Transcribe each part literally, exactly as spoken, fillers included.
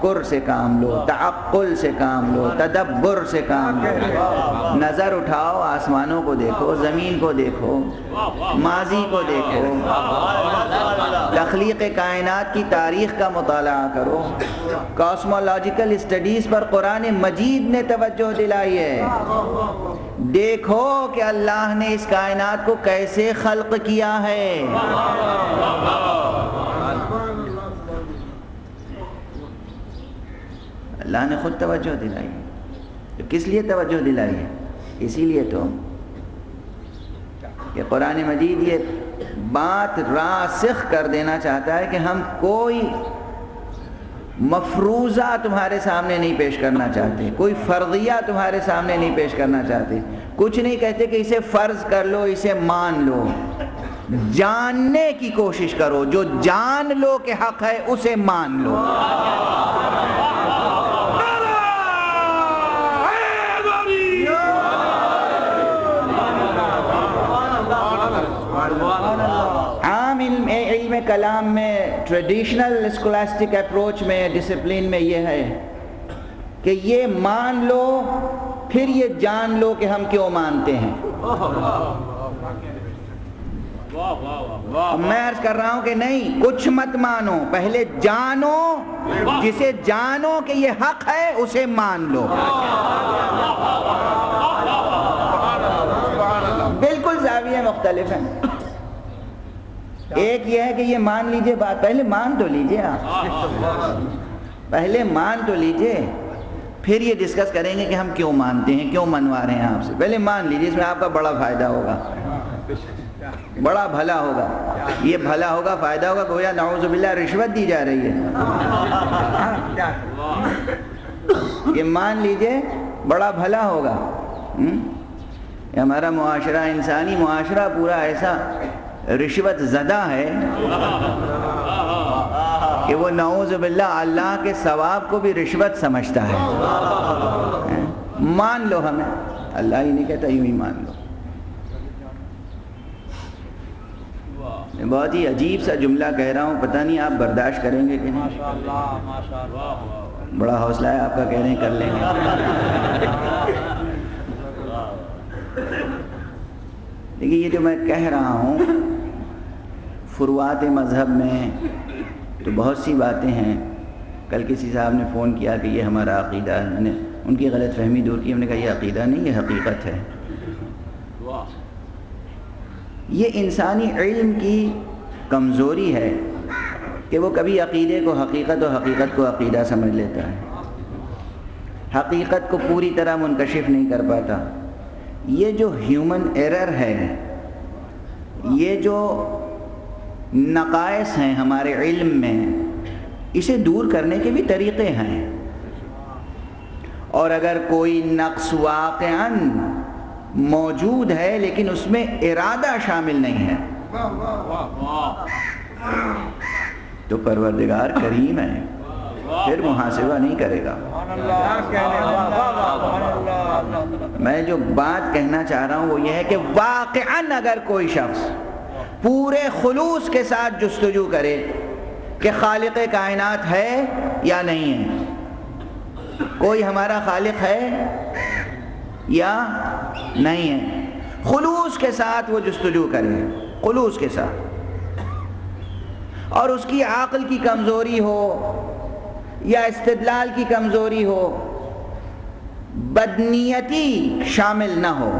تفکر سے کام لو، تعقل سے کام لو، تدبر سے کام لو. نظر اٹھاؤ، آسمانوں کو دیکھو، زمین کو دیکھو، ماضی کو دیکھو، تخلیق کائنات کی تاریخ کا مطالعہ کرو. کاسمولوجیکل اسٹڈیز پر قرآن مجید نے توجہ دلائی ہے. دیکھو کہ اللہ نے اس کائنات کو کیسے خلق کیا ہے. اللہ نے خود توجہ دلائی ہے. تو کس لیے توجہ دلائی ہے؟ اسی لیے تو کہ قرآن مجید یہ بات راسخ کر دینا چاہتا ہے کہ ہم کوئی مفروضہ تمہارے سامنے نہیں پیش کرنا چاہتے، کوئی فرضیہ تمہارے سامنے نہیں پیش کرنا چاہتے. کچھ نہیں کہتے کہ اسے فرض کر لو، اسے مان لو. جاننے کی کوشش کرو، جو جان لو کہ حق ہے اسے مان لو. عام علم علم کلام میں، ٹریڈیشنل اسکولاسٹک اپروچ میں، ڈسپلن میں یہ ہے کہ یہ مان لو پھر یہ جان لو کہ ہم کیوں مانتے ہیں. میں عرض کر رہا ہوں کہ نہیں، کچھ مت مانو، پہلے جانو. جسے جانو کہ یہ حق ہے اسے مان لو. بالکل زاویے مختلف ہیں. ایک یہ ہے کہ یہ مان لیجئے بات، پہلے مان تو لیجئے آپ، پہلے مان تو لیجئے، پھر یہ ڈسکس کریں گے کہ ہم کیوں مانتے ہیں، کیوں منوا رہے ہیں آپ سے. پہلے مان لیجئے، اس میں آپ کا بڑا فائدہ ہوگا، بڑا بھلا ہوگا. یہ بھلا ہوگا، فائدہ ہوگا، گویا نعوذ باللہ رشوت دی جا رہی ہے. یہ مان لیجئے، بڑا بھلا ہوگا. یہ ہمارا معاشرہ، انسانی معاشرہ پورا ایسا رشوت زدہ ہے کہ وہ نعوذ باللہ اللہ کے ثواب کو بھی رشوت سمجھتا ہے. مان لو ہمیں، اللہ ہی نہیں کہتا یوں ہی مان لو. میں بہت ہی عجیب سا جملہ کہہ رہا ہوں، پتہ نہیں آپ برداشت کریں گے کہ نہیں. بڑا حوصلہ ہے آپ کا، کہہ رہے ہیں کر لیں گے. لیکن یہ جو میں کہہ رہا ہوں، فروعات مذہب میں تو بہت سی باتیں ہیں. کل کسی صاحب نے فون کیا کہ یہ ہمارا عقیدہ ہے. میں نے ان کی غلط فہمی دور کی. ہم نے کہا یہ عقیدہ نہیں، یہ حقیقت ہے. یہ انسانی علم کی کمزوری ہے کہ وہ کبھی عقیدے کو حقیقت اور حقیقت کو عقیدہ سمجھ لیتا ہے، حقیقت کو پوری طرح منکشف نہیں کر پاتا. یہ جو ہیومن ایرر ہے، یہ جو نقائص ہیں ہمارے علم میں، اسے دور کرنے کے بھی طریقے ہیں. اور اگر کوئی نقص واقعاً موجود ہے لیکن اس میں ارادہ شامل نہیں ہے تو پروردگار کریم ہے، پھر محاسبہ نہیں کرے گا. میں جو بات کہنا چاہ رہا ہوں وہ یہ ہے کہ واقعاً اگر کوئی شخص پورے خلوص کے ساتھ جستجو کرے کہ خالق کائنات ہے یا نہیں ہے، کوئی ہمارا خالق ہے یا نہیں ہے، خلوص کے ساتھ وہ جستجو کرے، خلوص کے ساتھ، اور اس کی عقل کی کمزوری ہو یا استدلال کی کمزوری ہو، بدنیتی شامل نہ ہو،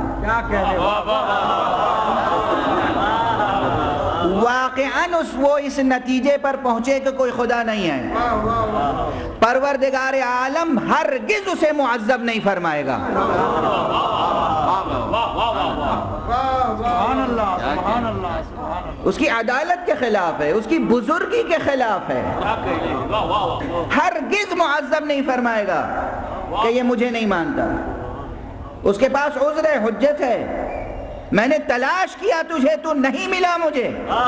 واقعاً اس وہ اس نتیجے پر پہنچے کہ کوئی خدا نہیں ہے، پروردگار عالم ہرگز اسے معذب نہیں فرمائے گا. اس کی عدالت کے خلاف ہے، اس کی بزرگی کے خلاف ہے، ہرگز معذب نہیں فرمائے گا کہ یہ مجھے نہیں مانتا. اس کے پاس عذر ہے، حجت ہے. میں نے تلاش کیا تجھے، تو نہیں ملا مجھے.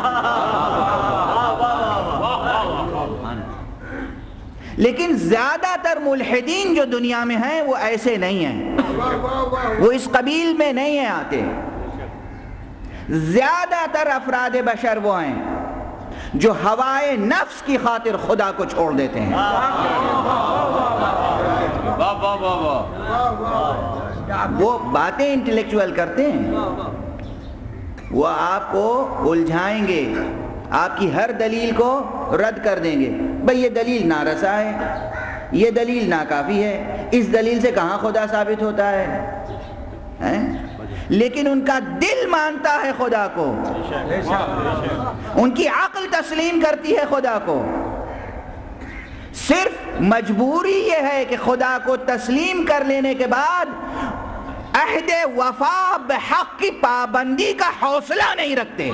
لیکن زیادہ تر ملحدین جو دنیا میں ہیں وہ ایسے نہیں ہیں، وہ اس قبیل میں نہیں ہیں آتے. زیادہ تر افراد بشر وہ ہیں جو ہوائے نفس کی خاطر خدا کو چھوڑ دیتے ہیں. وہ باتیں انٹلیکچوئل کرتے ہیں، وہ آپ کو الجھائیں گے، آپ کی ہر دلیل کو رد کر دیں گے. بھئی یہ دلیل نارسا ہے، یہ دلیل ناکافی ہے، اس دلیل سے کہاں خدا ثابت ہوتا ہے؟ لیکن ان کا دل مانتا ہے خدا کو، ان کی عقل تسلیم کرتی ہے خدا کو. صرف مجبوری یہ ہے کہ خدا کو تسلیم کر لینے کے بعد عہد وفا بحق کی پابندی کا حوصلہ نہیں رکھتے.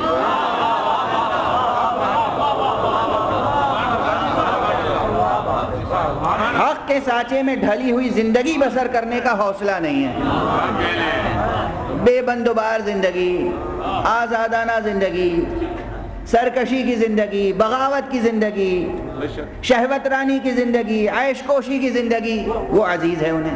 حق کے سانچے میں ڈھلی ہوئی زندگی بسر کرنے کا حوصلہ نہیں ہے. بے بندوبار زندگی، آزادانہ زندگی، سرکشی کی زندگی، بغاوت کی زندگی، شہوت رانی کی زندگی، عیش کوشی کی زندگی، وہ عزیز ہے انہیں.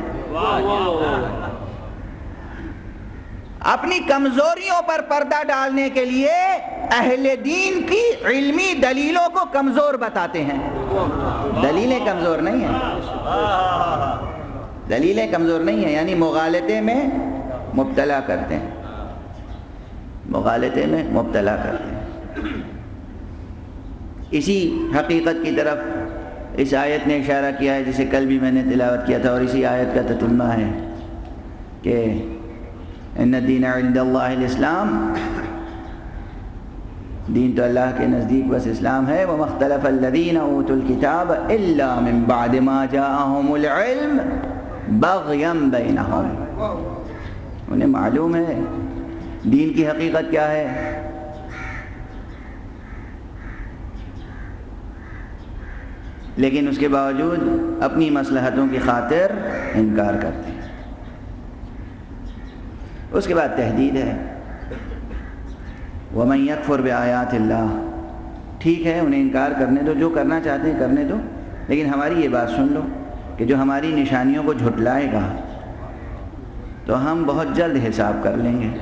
اپنی کمزوریوں پر پردہ ڈالنے کے لیے اہل دین کی علمی دلیلوں کو کمزور بتاتے ہیں. دلیلیں کمزور نہیں ہیں، دلیلیں کمزور نہیں ہیں، یعنی مغالطے میں مبتلا کرتے ہیں، مغالطے میں مبتلا کرتے ہیں. اسی حقیقت کی طرف اس آیت نے اشارہ کیا ہے جسے کل بھی میں نے تلاوت کیا تھا، اور اسی آیت کا تتمہ ہے کہ ان الدین عند اللہ الاسلام، دین تو اللہ کے نزدیک بس اسلام ہے. وَمَا اخْتَلَفَ الَّذِينَ أُوتُوا الْكِتَابَ إِلَّا مِن بَعْدِ مَا جَاءَهُمُ الْعِلْمُ بَغْيًا بَيْنَهُمْ. انہیں معلوم ہے دین کی حقیقت کیا ہے، لیکن اس کے باوجود اپنی مصلحتوں کی خاطر انکار کرتے ہیں. اس کے بعد تحدید ہے وَمَن يَكْفُرْ بِآيَاتِ اللَّهِ. ٹھیک ہے انہیں انکار کرنے دو، جو کرنا چاہتے ہیں کرنے دو، لیکن ہماری یہ بات سن لو کہ جو ہماری نشانیوں کو جھٹلائے گا تو ہم بہت جلد حساب کر لیں گے.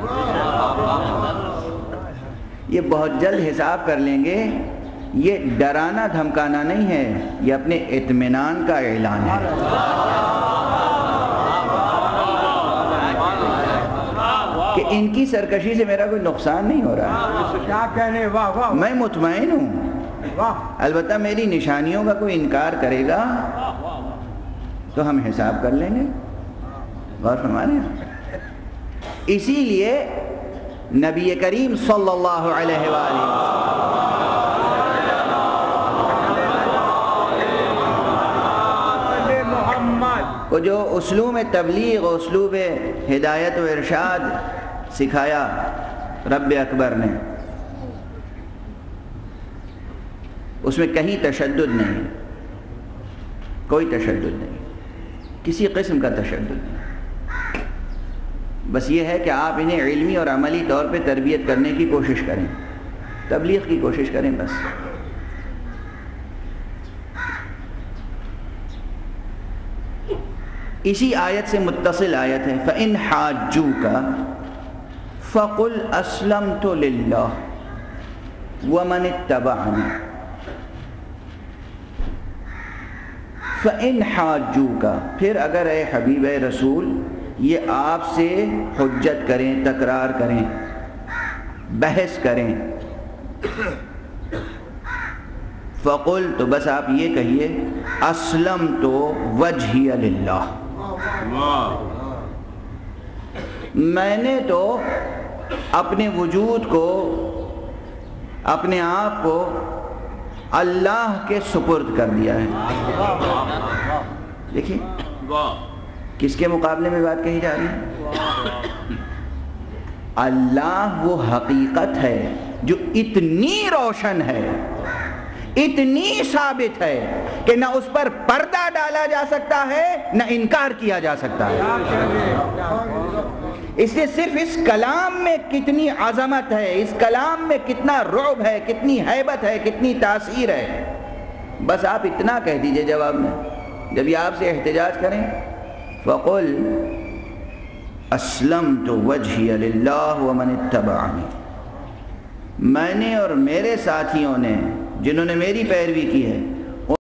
یہ بہت جلد حساب کر لیں گے، یہ ڈرانا دھمکانا نہیں ہے، یہ اپنے اطمینان کا اعلان ہے. کہ ان کی سرکشی سے میرا کوئی نقصان نہیں ہو رہا ہے، کیا کہنے، واہ واہ، میں مطمئن ہوں. البتہ میری نشانیوں کا کوئی انکار کرے گا تو ہم حساب کر لیں گے. غور فرما رہے ہیں. اسی لیے نبی کریم صلی اللہ علیہ وآلہ کو جو اسلوب تبلیغ و اسلوب ہدایت و ارشاد سکھایا رب اکبر نے، اس میں کہیں تشدد نہیں، کوئی تشدد نہیں، کسی قسم کا تشدد نہیں. بس یہ ہے کہ آپ انہیں علمی اور عملی طور پہ تربیت کرنے کی کوشش کریں، تبلیغ کی کوشش کریں. بس اسی آیت سے متصل آیت ہے فَإِنْ حَاجُّوكَ فَقُلْ أَسْلَمْتُ لِلَّهِ وَمَنِ اتَّبَعَنِي. فَإِنْ حَاجُّوكَ، پھر اگر اے حبیب اے رسول یہ آپ سے حجت کریں، تکرار کریں، بحث کریں، فَقُلْ، تو بس آپ یہ کہیے أَسْلَمْتُ وَجْهِيَ لِلَّهِ، میں نے تو اپنے وجود کو، اپنے آپ کو اللہ کے سپرد کر دیا ہے. دیکھیں کس کے مقابلے میں بات کہی جا رہی ہے؟ اللہ وہ حقیقت ہے جو اتنی روشن ہے، اتنی ثابت ہے کہ نہ اس پر پردہ ڈالا جا سکتا ہے نہ انکار کیا جا سکتا ہے. اس لیے صرف اس کلام میں کتنی عظمت ہے، اس کلام میں کتنا رعب ہے، کتنی ہیبت ہے، کتنی تاثیر ہے، بس آپ اتنا کہہ دیجئے جواب میں جب یہ آپ سے احتجاج کریں. فَقُلْ أَسْلَمْتُ وَجْهِيَ لِلَّهِ وَمَنِ اتَّبَعَنِي، میں نے اور میرے ساتھیوں نے جنہوں نے میری پیروی کی ہے